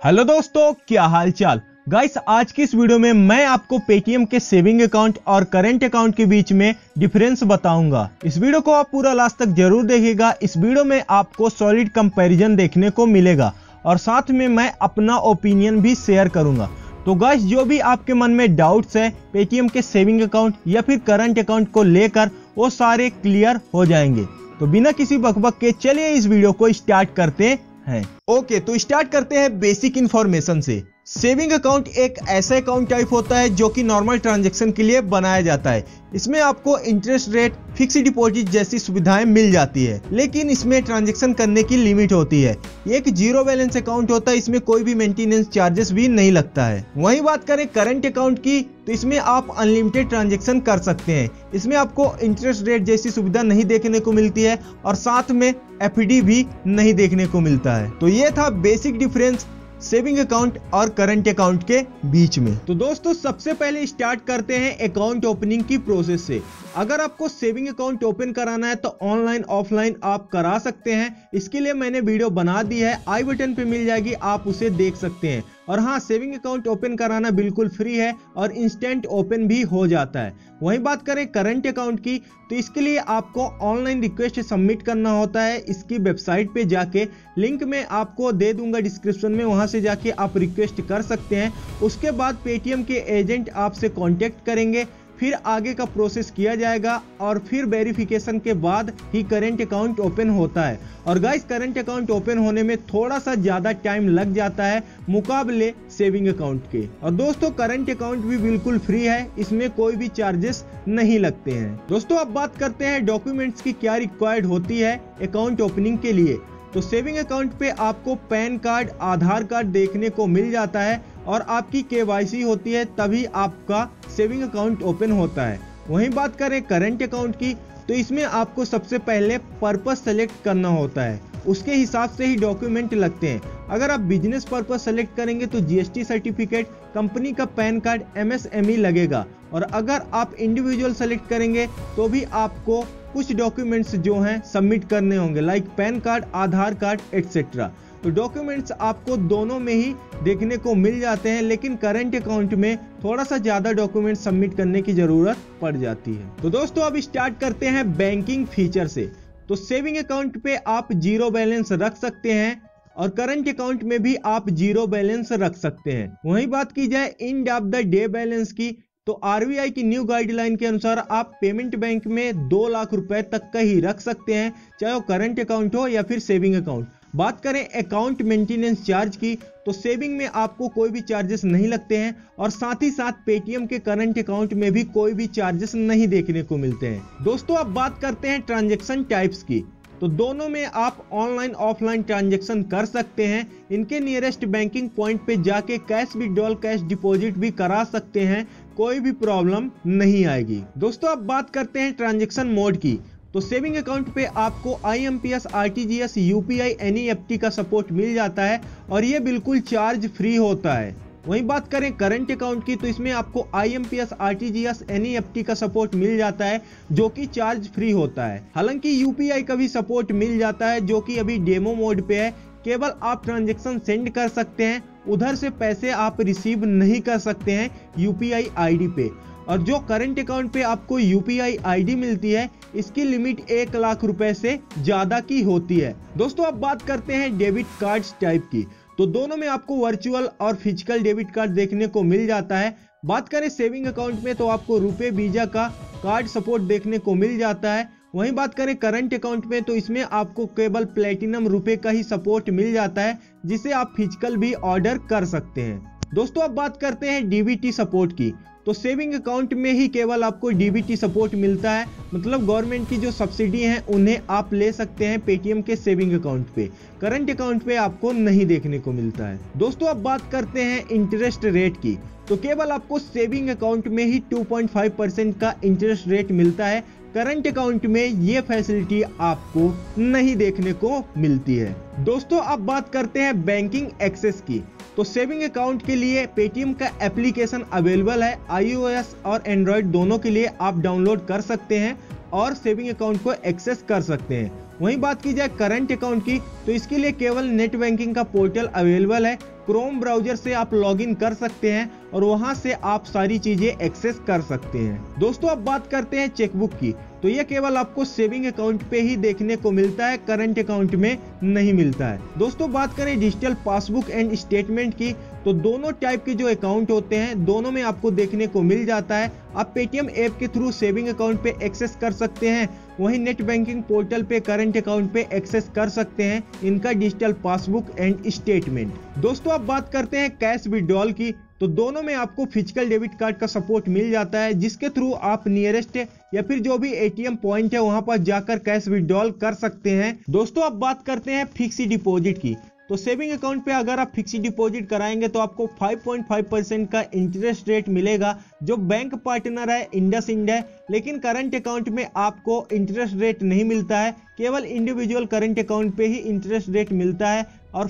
Hello दोस्तों, क्या हाल चाल। गाइस, आज की इस वीडियो में मैं आपको पेटीएम के सेविंग अकाउंट और करंट अकाउंट के बीच में डिफरेंस बताऊंगा। इस वीडियो को आप पूरा लास्ट तक जरूर देखिएगा। इस वीडियो में आपको सॉलिड कंपैरिजन देखने को मिलेगा और साथ में मैं अपना ओपिनियन भी शेयर करूंगा। तो गाइस, जो भी आपके मन में डाउट्स है पेटीएम के सेविंग अकाउंट या फिर करंट अकाउंट को लेकर, वो सारे क्लियर हो जाएंगे। तो बिना किसी बकबक के चलिए इस वीडियो को स्टार्ट करते हैं। ओके, तो स्टार्ट करते हैं बेसिक इंफॉर्मेशन से। सेविंग अकाउंट एक ऐसा अकाउंट टाइप होता है जो कि नॉर्मल ट्रांजैक्शन के लिए बनाया जाता है। इसमें आपको इंटरेस्ट रेट, फिक्स डिपॉजिट जैसी सुविधाएं मिल जाती है, लेकिन इसमें ट्रांजैक्शन करने की लिमिट होती है। ये एक जीरो बैलेंस अकाउंट होता है, इसमें कोई भी मेंटेनेंस चार्जेस भी नहीं लगता है। वहीं बात करें करंट अकाउंट की, तो इसमें आप अनलिमिटेड ट्रांजैक्शन कर सकते हैं। इसमें आपको इंटरेस्ट रेट जैसी सुविधा नहीं देखने को मिलती है और साथ में एफडी भी नहीं देखने को मिलता है। तो ये था बेसिक डिफरेंस सेविंग अकाउंट और करंट अकाउंट के बीच में। तो दोस्तों, सबसे पहले स्टार्ट करते हैं अकाउंट ओपनिंग की प्रोसेस से। अगर आपको सेविंग अकाउंट ओपन कराना है तो ऑनलाइन ऑफलाइन आप करा सकते हैं। इसके लिए मैंने वीडियो बना दी है, आई बटन पे मिल जाएगी, आप उसे देख सकते हैं। और हाँ, सेविंग अकाउंट ओपन कराना बिल्कुल फ्री है और इंस्टेंट ओपन भी हो जाता है। वहीं बात करें करंट अकाउंट की, तो इसके लिए आपको ऑनलाइन रिक्वेस्ट सबमिट करना होता है। इसकी वेबसाइट पे जाके, लिंक मैं आपको दे दूंगा डिस्क्रिप्शन में, वहां से जाके आप रिक्वेस्ट कर सकते हैं। उसके बाद पेटीएम के एजेंट आपसे कांटेक्ट करेंगे, फिर आगे का प्रोसेस किया जाएगा और फिर वेरिफिकेशन के बाद ही करंट अकाउंट ओपन होता है। और गाइस, करंट अकाउंट ओपन होने में थोड़ा सा ज्यादा टाइम लग जाता है मुकाबले सेविंग अकाउंट के। और दोस्तों, करंट अकाउंट भी बिल्कुल फ्री है, इसमें कोई भी चार्जेस नहीं लगते हैं। दोस्तों, अब बात करते हैं डॉक्यूमेंट्स की क्या रिक्वायर्ड होती है अकाउंट ओपनिंग के लिए। तो सेविंग अकाउंट पे आपको पैन कार्ड, आधार कार्ड देखने को मिल जाता है और आपकी केवाईसी होती है, तभी आपका सेविंग अकाउंट ओपन होता है। वहीं बात करें करंट अकाउंट की, तो इसमें आपको सबसे पहले पर्पस सेलेक्ट करना होता है, उसके हिसाब से ही डॉक्यूमेंट लगते हैं। अगर आप बिजनेस पर्पस सेलेक्ट करेंगे तो जीएसटी सर्टिफिकेट, कंपनी का पैन कार्ड, एमएसएमई लगेगा। और अगर आप इंडिविजुअल सेलेक्ट करेंगे तो भी आपको कुछ डॉक्यूमेंट्स जो हैं सबमिट करने होंगे, like PAN card, Aadhaar card etcetera. तो डॉक्यूमेंट्स आपको दोनों में ही देखने को मिल जाते हैं, लेकिन करंट अकाउंट में थोड़ा सा ज्यादा डॉक्यूमेंट सबमिट करने की जरूरत पड़ जाती है। तो दोस्तों, अब स्टार्ट करते हैं बैंकिंग फीचर से। तो सेविंग अकाउंट पे आप जीरो बैलेंस रख सकते हैं और करंट अकाउंट में भी आप जीरो बैलेंस रख सकते हैं। वहीं बात की जाए end of the day balance की, तो आरबीआई की न्यू गाइडलाइन के अनुसार आप पेमेंट बैंक में 2 लाख रुपए तक का ही रख सकते हैं, चाहे वो करंट अकाउंट हो या फिर सेविंग अकाउंट। बात करें अकाउंट मेंटेनेंस चार्ज की, तो सेविंग में आपको कोई भी चार्जेस नहीं लगते हैं और साथ ही साथ पेटीएम के करंट अकाउंट में भी कोई भी चार्जेस नहीं देखने को मिलते हैं। दोस्तों, अब बात करते हैं ट्रांजैक्शन टाइप्स की। तो दोनों में आप ऑनलाइन ऑफलाइन ट्रांजैक्शन कर सकते हैं। इनके नियरेस्ट बैंकिंग पॉइंट पे जाके कैश विड्रॉल, कैश डिपॉजिट भी करा सकते हैं, कोई भी प्रॉब्लम नहीं आएगी। दोस्तों, अब बात करते हैं ट्रांजैक्शन मोड की। तो सेविंग अकाउंट पे आपको आईएमपीएस, आरटीजीएस, यूपीआई, एनईएफटी का सपोर्ट मिल जाता है और ये बिल्कुल चार्ज फ्री होता है। वहीं बात करें करंट अकाउंट की, तो इसमें आपको आईएमपीएस, आरटीजीएस, एनईएफटी का सपोर्ट मिल जाता है जो कि चार्ज फ्री होता है। हालांकि यूपीआई का भी सपोर्ट मिल जाता है जो कि अभी डेमो मोड पे है। केवल आप ट्रांजैक्शन सेंड कर सकते हैं, उधर से पैसे आप रिसीव नहीं कर सकते हैं यूपीआई आईडी पे। और जो करंट अकाउंट पे आपको यूपीआई आईडी मिलती है, इसकी लिमिट 1 लाख रुपए से ज्यादा की होती है। दोस्तों, अब बात करते हैं डेबिट कार्ड्स टाइप की। तो दोनों में आपको वर्चुअल और फिजिकल डेबिट कार्ड देखने को मिल जाता है। बात करें सेविंग अकाउंट में, तो आपको रुपए, वीजा का कार्ड सपोर्ट देखने को मिल जाता है। वहीं बात करें करंट अकाउंट में, तो इसमें आपको केवल प्लेटिनम रुपए का ही सपोर्ट मिल जाता है, जिसे आप फिजिकल भी ऑर्डर कर सकते हैं। दोस्तों, अब बात करते हैं डीबीटी सपोर्ट की। तो सेविंग अकाउंट में ही केवल आपको डीबीटी सपोर्ट मिलता है, मतलब गवर्नमेंट की जो सब्सिडी है उन्हें आप ले सकते हैं पेटीएम के सेविंग अकाउंट पे। करंट अकाउंट पे आपको नहीं देखने को मिलता है। दोस्तों, अब बात करते हैं इंटरेस्ट रेट की। तो केवल आपको सेविंग अकाउंट में ही 2.5% का इंटरेस्ट रेट मिलता है। करंट अकाउंट में ये फैसिलिटी आपको नहीं देखने को मिलती है। दोस्तों, अब बात करते हैं बैंकिंग एक्सेस की। तो सेविंग अकाउंट के लिए पेटीएम का एप्लीकेशन अवेलेबल है, iOS और एंड्रॉयड दोनों के लिए आप डाउनलोड कर सकते हैं और सेविंग अकाउंट को एक्सेस कर सकते हैं। वहीं बात की जाए करंट अकाउंट की, तो इसके लिए केवल नेट बैंकिंग का पोर्टल अवेलेबल है। क्रोम ब्राउजर से आप लॉगिन कर सकते हैं और वहां से आप सारी चीजें एक्सेस कर सकते हैं। दोस्तों अब बात करते हैं चेकबुक की, तो यह केवल आपको सेविंग अकाउंट पे ही देखने को मिलता है, करंट अकाउंट में नहीं मिलता है। दोस्तों बात करें डिजिटल पासबुक एंड स्टेटमेंट की, तो दोनों टाइप के जो अकाउंट होते हैं दोनों में आपको देखने को मिल जाता है। आप पेटीएम ऐप के थ्रू सेविंग अकाउंट पे एक्सेस कर सकते हैं, वहीं नेट बैंकिंग पोर्टल पे करंट अकाउंट पे एक्सेस कर सकते हैं इनका डिजिटल पासबुक एंड स्टेटमेंट। दोस्तों अब बात करते हैं कैश विड्रॉल की, तो दोनों में आपको फिजिकल डेबिट कार्ड का सपोर्ट मिल जाता है, जिसके थ्रू आप नियरेस्ट या फिर जो भी एटीएम पॉइंट है वहां पर जाकर कैश विड्रॉल कर सकते हैं। दोस्तों अब बात करते हैं फिक्स डिपॉजिट की, तो सेविंग अकाउंट पे अगर आप फिक्स डिपॉजिट कराएंगे तो आपको 5.5% का इंटरेस्ट रेट मिलेगा। जो बैंक पार्टनर है इंडसइंड है, लेकिन करंट अकाउंट में आपको इंटरेस्ट रेट नहीं मिलता है, केवल इंडिविजुअल करंट अकाउंट पे ही इंटरेस्ट रेट मिलता है और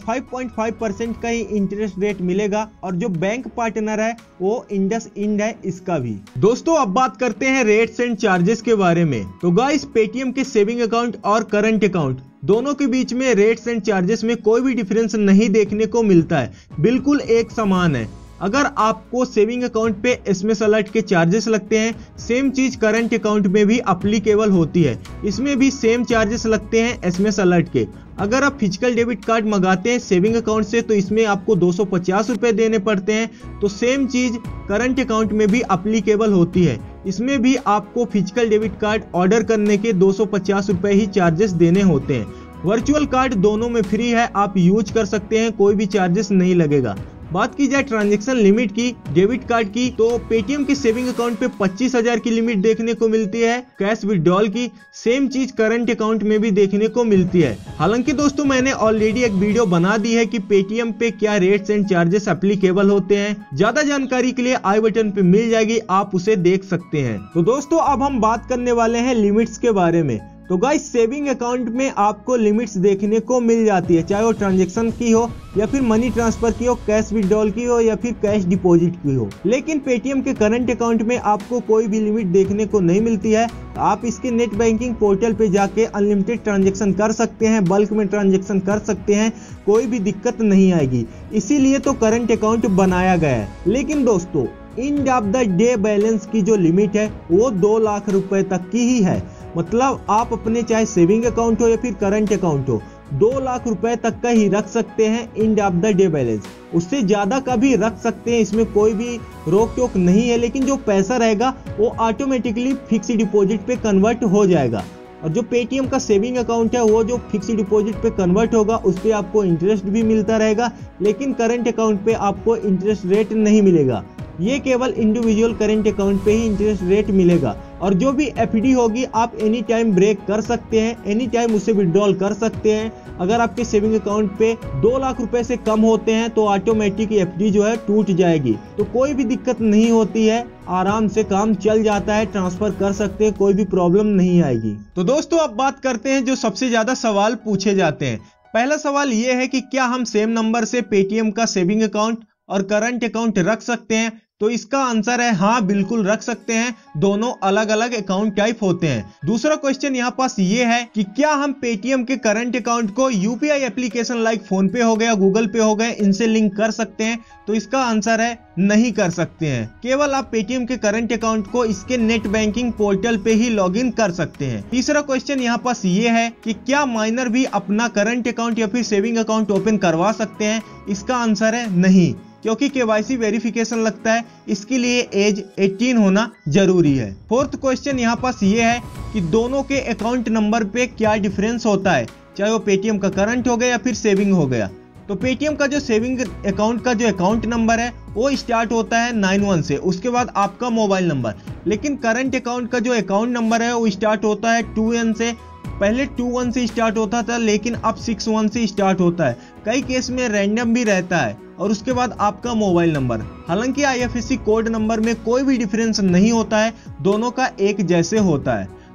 5.5% का ही इंटरेस्ट रेट मिलेगा। और जो बैंक पार्टनर है वो इंडसइंड है इसका भी। दोस्तों अब बात करते हैं रेट्स एंड चार्जेस के बारे में, तो गाइस पेटीएम के सेविंग अकाउंट और करंट अकाउंट दोनों के बीच में रेट्स एंड चार्जेस में कोई भी डिफरेंस नहीं देखने को मिलता है, बिल्कुल एक समान है। अगर आपको सेविंग अकाउंट पे एसएमएस अलर्ट के चार्जेस लगते हैं, सेम चीज करंट अकाउंट में भी अप्लीकेबल होती है, इसमें भी सेम चार्जेस लगते हैं एसएमएस अलर्ट के। अगर आप फिजिकल डेबिट कार्ड मंगाते हैं सेविंग अकाउंट से तो इसमें आपको 250 रुपए देने पड़ते हैं, तो सेम चीज करंट अकाउंट में भी अप्लीकेबल होती है, इसमें भी आपको फिजिकल डेबिट कार्ड ऑर्डर करने के 250 रुपए ही चार्जेस देने होते हैं। वर्चुअल कार्ड दोनों में फ्री है, आप यूज कर सकते हैं, कोई भी चार्जेस नहीं लगेगा। बात की जाए ट्रांजैक्शन लिमिट की डेबिट कार्ड की, तो पेटीएम के सेविंग अकाउंट पे 25,000 की लिमिट देखने को मिलती है। कैश विड्रॉल की सेम चीज करंट अकाउंट में भी देखने को मिलती है। हालांकि दोस्तों मैंने ऑलरेडी एक वीडियो बना दी है कि पेटीएम पे क्या रेट्स एंड चार्जेस एप्लीकेबल होते हैं, ज्यादा जानकारी के लिए आई बटन पे मिल जाएगी, आप उसे देख सकते हैं। तो दोस्तों अब हम बात करने वाले हैं लिमिट्स के बारे में। तो गाइस सेविंग अकाउंट में आपको लिमिट्स देखने को मिल जाती है, चाहे वो ट्रांजैक्शन की हो या फिर मनी ट्रांसफर की हो, कैश विड्रॉल की हो या फिर कैश डिपॉजिट की हो। लेकिन पेटीएम के करंट अकाउंट में आपको कोई भी लिमिट देखने को नहीं मिलती है। आप इसके नेट बैंकिंग पोर्टल पे जाके अनलिमिटेड ट्रांजैक्शन कर सकते हैं, बल्क में ट्रांजैक्शन कर सकते हैं, कोई भी दिक्कत नहीं आएगी, इसीलिए तो करंट अकाउंट बनाया गया है। लेकिन दोस्तों end of the day balance की जो लिमिट है वो 2 लाख रुपए तक की ही है। मतलब आप अपने चाहे सेविंग अकाउंट हो या फिर करंट अकाउंट हो 2 लाख रुपए तक का ही रख सकते हैं end of the day balance, उससे ज्यादा का भी रख सकते हैं, इसमें कोई भी रोक टोक नहीं है। लेकिन जो पैसा रहेगा वो ऑटोमेटिकली फिक्स डिपॉजिट पे कन्वर्ट हो जाएगा। और जो पेटीएम का सेविंग अकाउंट है वो जो फिक्स डिपॉजिट पे कन्वर्ट होगा उस पर आपको इंटरेस्ट भी मिलता रहेगा, लेकिन करंट अकाउंट पे आपको इंटरेस्ट रेट नहीं मिलेगा। ये केवल इंडिविजुअल करंट अकाउंट पे ही इंटरेस्ट रेट मिलेगा। और जो भी एफडी होगी आप एनी टाइम ब्रेक कर सकते हैं, एनी टाइम उसे विड्रॉल कर सकते हैं। अगर आपके सेविंग अकाउंट पे 2 लाख रुपए से कम होते हैं तो ऑटोमेटिक एफडी जो है टूट जाएगी, तो कोई भी दिक्कत नहीं होती है, आराम से काम चल जाता है, ट्रांसफर कर सकते हैं, कोई भी प्रॉब्लम नहीं आएगी। तो दोस्तों अब बात करते हैं जो सबसे ज्यादा सवाल पूछे जाते हैं। पहला सवाल ये है कि क्या हम सेम नंबर से पेटीएम का सेविंग अकाउंट और करंट अकाउंट रख सकते हैं? तो इसका आंसर है हाँ, बिल्कुल रख सकते हैं, दोनों अलग अलग अकाउंट टाइप होते हैं। दूसरा क्वेश्चन यहाँ पास ये है कि क्या हम पेटीएम के करंट अकाउंट को UPI application like PhonePe हो गया, गूगल पे हो गए, इनसे लिंक कर सकते हैं? तो इसका आंसर है नहीं कर सकते हैं। केवल आप पेटीएम के करंट अकाउंट को इसके नेट बैंकिंग पोर्टल पे ही लॉगिन कर सकते हैं। तीसरा क्वेश्चन यहाँ पास ये है कि क्या माइनर भी अपना करंट अकाउंट या फिर सेविंग अकाउंट ओपन करवा सकते हैं? इसका आंसर है नहीं, क्योंकि केवाईसी वेरिफिकेशन लगता है, इसके लिए एज 18 होना जरूरी है। फोर्थ क्वेश्चन यहाँ पास ये है कि दोनों के अकाउंट नंबर पे क्या डिफरेंस होता है, चाहे वो पेटीएम का करंट हो गया या फिर सेविंग हो गया। तो पेटीएम का जो सेविंग अकाउंट का जो अकाउंट नंबर है वो स्टार्ट होता है 91 से, उसके बाद आपका मोबाइल नंबर। लेकिन करंट अकाउंट का जो अकाउंट नंबर है वो स्टार्ट होता है 2N से। पहले 21 से स्टार्ट होता था, लेकिन अब 61 से स्टार्ट होता है। कई केस में रैंडम भी रहता है, और उसके बाद आपका मोबाइल नंबर। हालांकि आईएफएससी कोड नंबर में कोई भी डिफरेंस नहीं होता है, दोनों का एक जैसे होता है।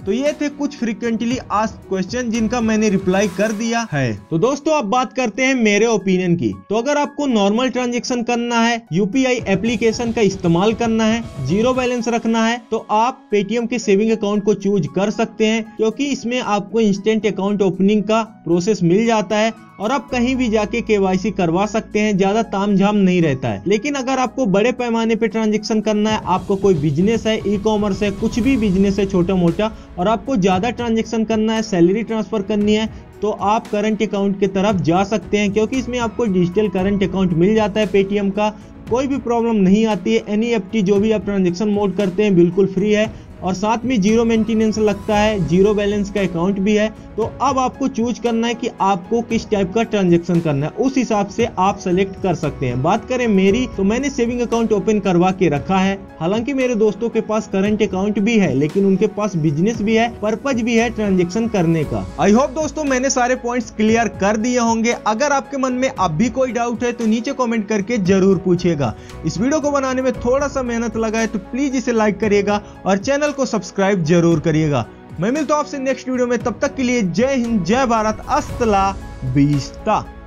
तो ये थे कुछ फ्रीक्वेंटली आस्क्ड क्वेश्चन जिनका मैंने रिप्लाई कर दिया है। तो दोस्तों अब बात करते हैं मेरे ओपिनियन की। तो अगर आपको नॉर्मल ट्रांजेक्शन करना है, यूपीआई एप्लीकेशन का इस्तेमाल करना है, जीरो बैलेंस रखना है, तो आप पेटीएम के सेविंग अकाउंट को चूज कर सकते हैं, क्योंकि इसमें आपको इंस्टेंट अकाउंट ओपनिंग का प्रोसेस मिल जाता है और आप कहीं भी जाके केवाईसी करवा सकते हैं, ज्यादा तामझाम नहीं रहता है। लेकिन अगर आपको बड़े पैमाने पे ट्रांजैक्शन करना है, आपको कोई बिजनेस है, ई कॉमर्स है, कुछ भी बिजनेस है छोटा मोटा, और आपको ज्यादा ट्रांजैक्शन करना है, सैलरी ट्रांसफर करनी है, तो आप करंट अकाउंट की तरफ जा सकते हैं, क्योंकि इसमें आपको डिजिटल करंट अकाउंट मिल जाता है पेटीएम का। कोई भी प्रॉब्लम नहीं आती है। एनईएफटी जो भी आप ट्रांजैक्शन मोड करते हैं बिल्कुल फ्री है, और साथ में जीरो मेंटेनेंस लगता है, जीरो बैलेंस का अकाउंट भी है। तो अब आपको चूज करना है कि आपको किस टाइप का ट्रांजैक्शन करना है, उस हिसाब से आप सेलेक्ट कर सकते हैं। बात करें मेरी, तो मैंने सेविंग अकाउंट ओपन करवा के रखा है। हालांकि मेरे दोस्तों के पास करंट अकाउंट भी है, लेकिन उनके पास बिजनेस भी है, पर्पज भी है ट्रांजैक्शन करने का। आई होप दोस्तों मैंने सारे पॉइंट्स क्लियर कर दिए होंगे। अगर आपके मन में अब भी कोई डाउट है तो नीचे कॉमेंट करके जरूर पूछिएगा। इस वीडियो को बनाने में थोड़ा सा मेहनत लगा है, तो प्लीज इसे लाइक करिएगा और चैनल को सब्सक्राइब जरूर करिएगा। मैं मिलता हूं आपसे नेक्स्ट वीडियो में, तब तक के लिए जय हिंद, जय भारत, अस्सलाम वालेकुम।